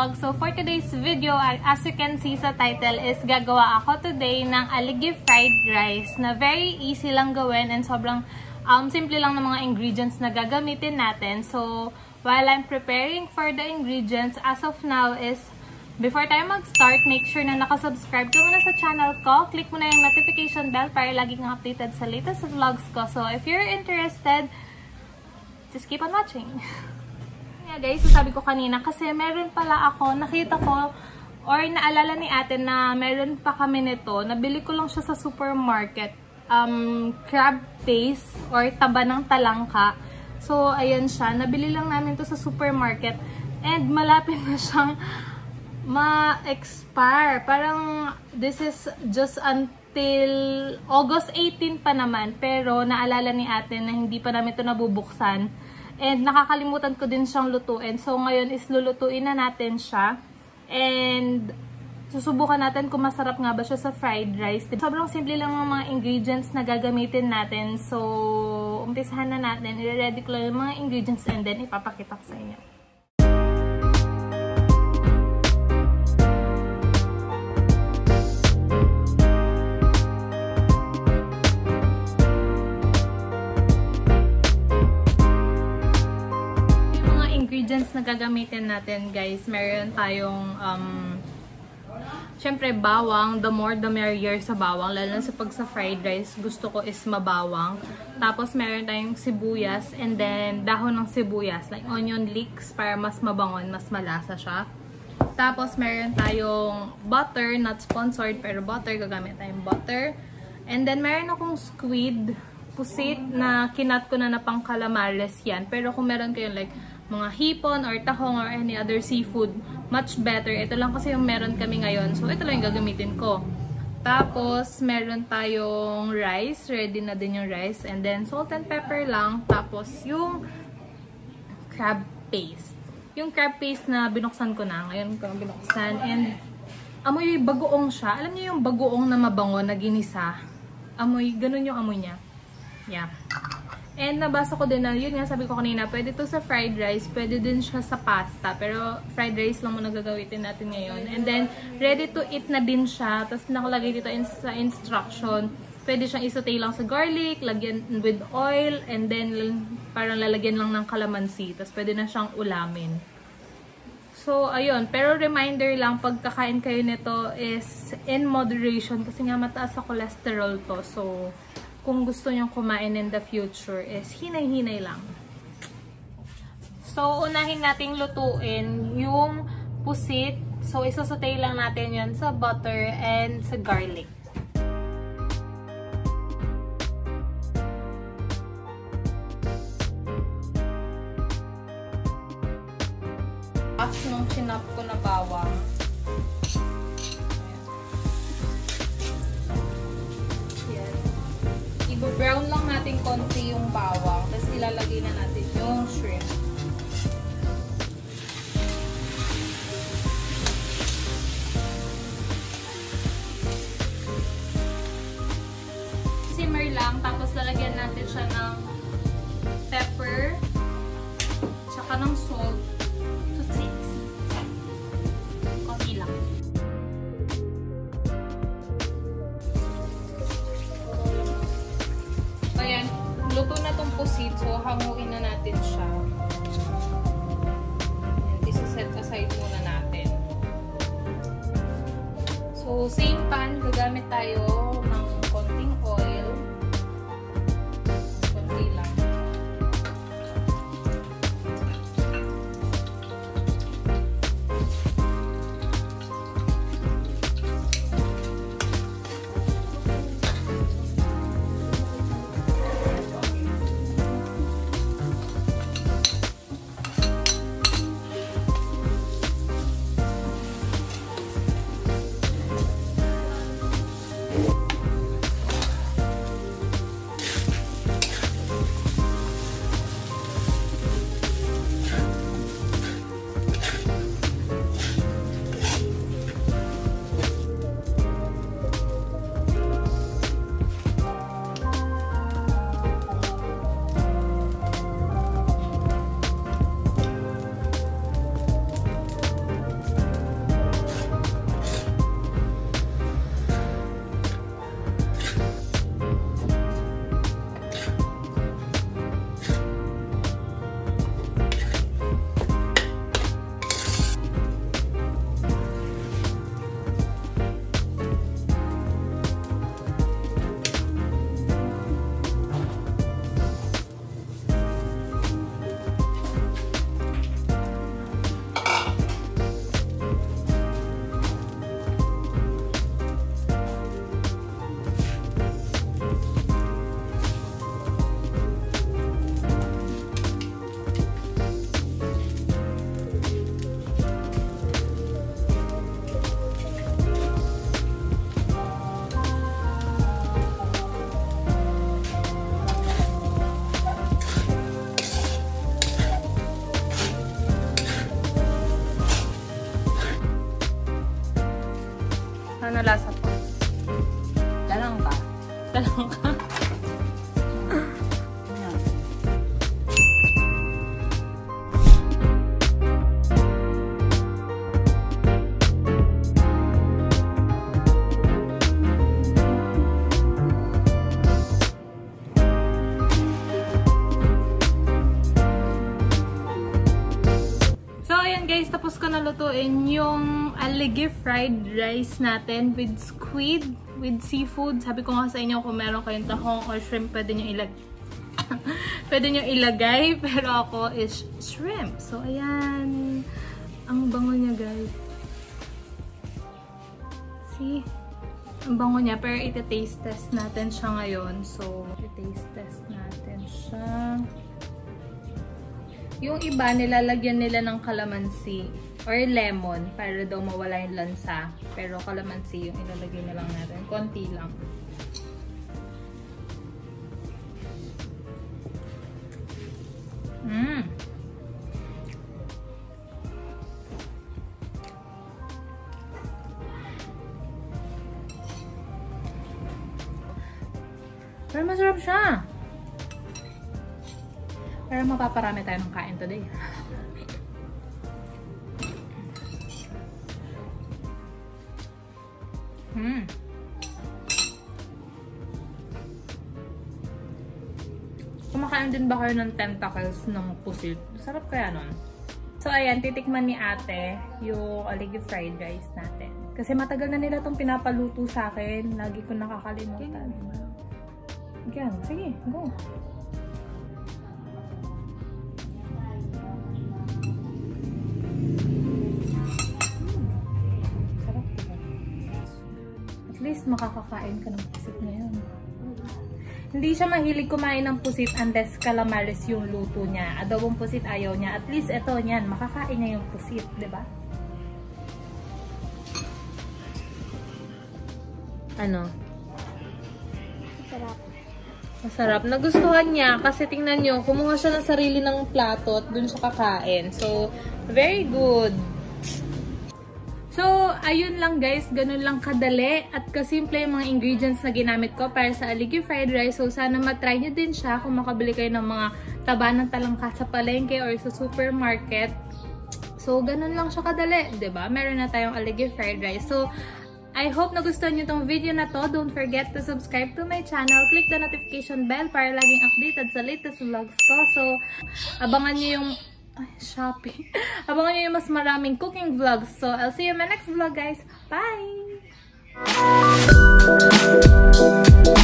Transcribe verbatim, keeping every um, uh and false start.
vlog. So for today's video, as you can see sa title, is gagawa ako today ng aligi fried rice na very easy lang gawin and sobrang um, simple lang ng mga ingredients na gagamitin natin. So while I'm preparing for the ingredients, as of now is before tayo mag-start, make sure na nakasubscribe ka muna sa channel ko. Click mo na yung notification bell para lagi kang updated sa latest vlogs ko. So if you're interested, just keep on watching. Yeah guys, so sabi ko kanina kasi meron pala ako, nakita ko or naalala ni ate na meron pa kami nito. Nabili ko lang siya sa supermarket. Um, crab paste or taba ng talangka. So ayan siya, nabili lang namin to sa supermarket and malapit na siyang ma-expire. Parang this is just until August eighteen pa naman, pero naalala ni ate na hindi pa namin ito nabubuksan. And nakakalimutan ko din siyang lutuin. So, ngayon is lulutuin na natin siya. And susubukan natin kung masarap nga ba siya sa fried rice. Sobrang simple lang ang mga ingredients na gagamitin natin. So, umpisahan na natin. I-ready ko lang yung mga ingredients and then ipapakita ko sa inyo. Ingredients na gagamitin natin guys, meron tayong um, syempre bawang, the more the merrier sa bawang, lalo na sa pag sa fried rice gusto ko is mabawang. Tapos meron tayong sibuyas and then dahon ng sibuyas, like onion leeks para mas mabangon, mas malasa siya. Tapos meron tayong butter, not sponsored pero butter, gagamit tayong butter. And then meron akong squid, pusit na kinat ko na na pang calamares yan, pero kung meron kayong like mga hipon or tahong or any other seafood, much better. Ito lang kasi yung meron kami ngayon. So, ito lang yung gagamitin ko. Tapos, meron tayong rice. Ready na din yung rice. And then, salt and pepper lang. Tapos, yung crab paste. Yung crab paste na binuksan ko na. Ngayon ko binuksan. And, amoy bagoong siya. Alam niyo yung bagoong na mabango na ginisa? Amoy, ganun yung amoy niya. Yeah. And nabasa ko din na, yun nga sabi ko kanina, pwede to sa fried rice, pwede din siya sa pasta. Pero fried rice lang muna gagamitin natin ngayon. And then, ready to eat na din siya. Tapos nakalagay dito in, sa instruction, pwede siyang isautay lang sa garlic, lagyan with oil, and then parang lalagyan lang ng calamansi. Tapos pwede na siyang ulamin. So, ayun. Pero reminder lang, pag kakain kayo nito is in moderation kasi nga mataas sa cholesterol to. So, kung gusto nyong kumain in the future is hinay-hinay lang. So, unahin nating lutuin yung pusit. So, isusutay lang natin yan sa butter and sa garlic. After nung sinap ko na bawang, brown lang natin konti yung bawang. Tapos ilalagay na natin yung shrimp. Simmer lang. Tapos lalagyan natin siya ng pepper. Tsaka ng salt. To taste. Konti lang. Ayan, luto na tong pusit. So, hanguin na natin siya. Ayan, isa-set aside muna natin. So, same pan. Gagamit tayo ng konting oil. Konti lang. lasa po? Dalang ka. Dalang ka? Guys, tapos ko na lutuin yung aligi fried rice natin with squid, with seafood. Sabi ko nga sa inyo kung meron kayong tahong or shrimp, pwede nyo ilagay. Pwede nyo ilagay, pero ako is shrimp. So, ayan. Ang bango niya, guys. See? Ang bango niya, pero iti-taste test natin siya ngayon. So, iti-taste test natin siya. Yung iba, nilalagyan nila ng calamansi or lemon para daw mawala yung lansa. Pero calamansi yung ilalagay na lang natin. Konti lang. Mmm! Pero masarap siya! Pero mapaparami tayo ng kain today. Hmm. Kumakain din ba kayo ng tentacles ng pusit? Sarap kaya nun. So ayan, titikman ni ate yung aligi fried rice natin. Kasi matagal na nila itong pinapaluto sa akin. Lagi ko nakakalimutan. Yan, sige, go. At least makakakain ka ng pusit ngayon. Hindi siya mahilig kumain ng pusit unless calamares yung luto niya. Adobong pusit ayaw niya. At least ito niyan, makakain niya yung pusit, di ba? Ano? Masarap. Masarap. Nagustuhan niya kasi tingnan nyo, kumuha siya ng sarili ng plato at dun siya kakain. So, very good. So, ayun lang guys. Ganun lang kadali at kasimple yung mga ingredients na ginamit ko para sa aligi fried rice. So, sana matry nyo din siya kung makabili kayo ng mga taba ng talangka sa palengke or sa supermarket. So, ganun lang siya kadali. Diba? Meron na tayong aligi fried rice. So, I hope nagustuhan nyo tong video na to. Don't forget to subscribe to my channel. Click the notification bell para laging updated sa latest vlogs ko. So, abangan nyo yung... Ay, Shopee. Abangan nyo yung mas maraming cooking vlogs. So, I'll see you in my next vlog, guys. Bye!